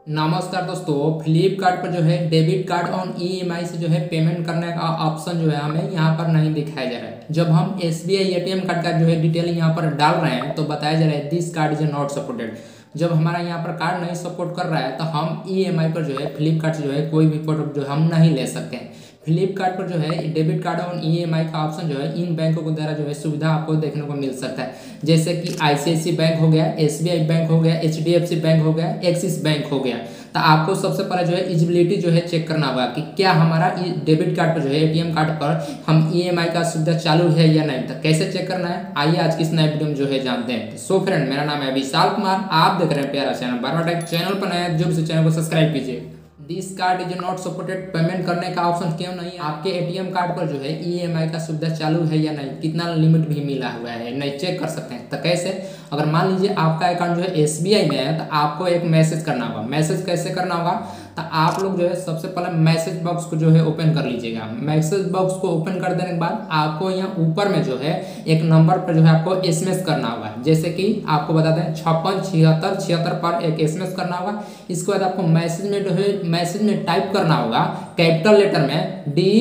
नमस्कार दोस्तों, फ्लिपकार्ट पर जो है डेबिट कार्ड ऑन ईएमआई से जो है पेमेंट करने का ऑप्शन जो है हमें यहाँ पर नहीं दिखाया जा रहा है। जब हम एसबीआई एटीएम कार्ड का जो है डिटेल यहाँ पर डाल रहे हैं तो बताया जा रहा है this card is not supported. जब हमारा यहाँ पर कार्ड नहीं सपोर्ट कर रहा है तो हम ईएमआई पर जो है फ्लिपकार्ट से जो है कोई भी प्रोडक्ट जो है हम नहीं ले सकते हैं। फ्लिपकार्ट पर जो है डेबिट कार्ड ऑन ईएमआई का ऑप्शन जो है इन बैंकों के द्वारा जो है सुविधा आपको देखने को मिल सकता है, जैसे कि आईसीआईसी बैंक हो गया, एसबीआई बैंक हो गया, एचडीएफसी बैंक हो गया, एक्सिस बैंक हो गया। तो आपको सबसे पहले जो है एलिजिबिलिटी जो है चेक करना होगा कि क्या हमारा डेबिट कार्ड पर जो है एटीएम कार्ड पर हम ईएमआई का सुविधा चालू है या नहीं। तो कैसे चेक करना है, आइए आज की इस नए वीडियो में जो है जानते हैं। तो सो फ्रेंड, मेरा नाम है विशाल कुमार, आप देख रहे हैं प्यारा चैनल बारवाटेक। चैनल पर नया जो भी चैनल को सब्सक्राइब कीजिए। This card is not supported, payment करने का ऑप्शन क्यों नहीं है? आपके एटीएम कार्ड पर जो है ईएमआई का सुविधा चालू है या नहीं, कितना लिमिट भी मिला हुआ है नहीं चेक कर सकते हैं। तो कैसे, अगर मान लीजिए आपका अकाउंट जो है एसबीआई में है तो आपको एक मैसेज करना होगा। मैसेज कैसे करना होगा, तो आप लोग जो है सबसे पहले मैसेज बॉक्स को जो है ओपन कर लीजिएगा। मैसेज बॉक्स को ओपन कर देने के बाद आपको यहाँ ऊपर में जो है एक नंबर पर जो है आपको एसएमएस करना होगा, जैसे कि आपको बता दें 567676 पर एक एसएमएस करना होगा। इसके बाद आपको मैसेज में जो है मैसेज में टाइप करना होगा कैपिटल लेटर में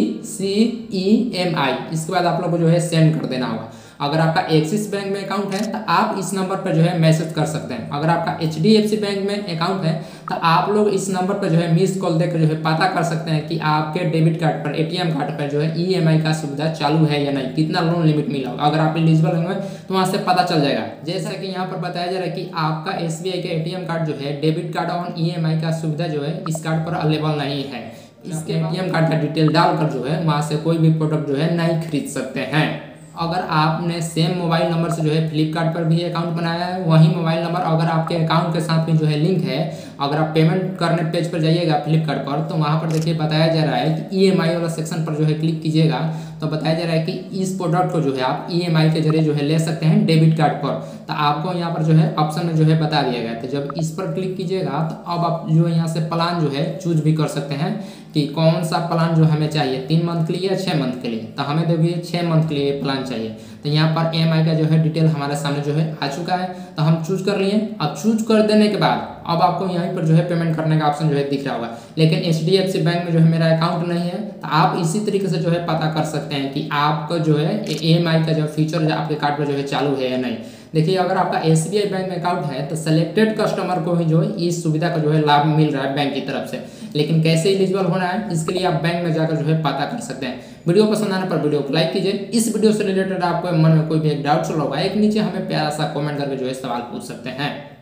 DCEMI। इसके बाद आप लोग को जो है सेंड कर देना होगा। अगर आपका एक्सिस बैंक में अकाउंट है तो आप इस नंबर पर जो है मैसेज कर सकते हैं। अगर आपका एचडीएफसी बैंक में अकाउंट है तो आप लोग इस नंबर पर जो है मिस कॉल देकर जो है पता कर सकते हैं कि आपके डेबिट कार्ड पर एटीएम कार्ड पर जो है ईएमआई का सुविधा चालू है या नहीं, कितना लोन लिमिट मिला होगा। अगर आप एलिजिबल होंगे तो वहां से पता चल जाएगा। जैसा कि यहाँ पर बताया जा रहा है कि आपका एसबीआई का एटीएम कार्ड जो है डेबिट कार्ड ऑन ईएमआई का सुविधा जो है इस कार्ड पर अवेलेबल नहीं है। इसके एटीएम कार्ड का डिटेल डालकर जो है वहां से कोई भी प्रोडक्ट जो है नहीं खरीद सकते हैं। अगर आपने सेम मोबाइल नंबर से जो है फ्लिपकार्ट पर भी अकाउंट बनाया है, वही मोबाइल नंबर अगर आपके अकाउंट के साथ में जो है लिंक है, अगर आप पेमेंट करने पेज पर जाइएगा फ्लिपकार्ट पर तो वहाँ पर देखिए बताया जा रहा है कि ईएमआई वाला सेक्शन पर जो है क्लिक कीजिएगा तो बताया जा रहा है कि इस प्रोडक्ट को जो है आप ईएमआई के जरिए जो है ले सकते हैं डेबिट कार्ड पर। तो आपको यहाँ पर जो है ऑप्शन में जो है बता दिया गया। तो जब इस पर क्लिक कीजिएगा तो अब आप जो यहाँ से प्लान जो है चूज भी कर सकते हैं कि कौन सा प्लान जो हमें चाहिए, 3 मंथ के लिए या 6 मंथ के लिए। तो हमें देखिए 6 मंथ के लिए प्लान चाहिए। तो यहाँ पर ईएमआई का जो है डिटेल हमारे सामने जो है आ चुका है, तो हम चूज कर लिए। अब चूज कर देने के बाद अब आपको यहीं पर जो है पेमेंट करने का ऑप्शन जो है दिख रहा होगा। लेकिन एचडीएफसी बैंक में जो है मेरा अकाउंट नहीं है, तो आप इसी तरीके से जो है पता कर सकते हैं कि आपका जो है ईएमआई का जो फीचर आपके कार्ड पर जो है चालू है या नहीं। देखिए, अगर आपका एसबीआई बैंक में अकाउंट है तो सेलेक्टेड कस्टमर को ही जो है इस सुविधा का जो है लाभ मिल रहा है बैंक की तरफ से। लेकिन कैसे एलिजिबल होना है इसके लिए आप बैंक में जाकर जो है पता कर सकते हैं। वीडियो पसंद आने पर वीडियो को लाइक कीजिए। इस वीडियो से रिलेटेड आपको मन में कोई भी एक डाउट होगा, एक नीचे हमें प्यारा सा कमेंट करके जो है सवाल पूछ सकते हैं।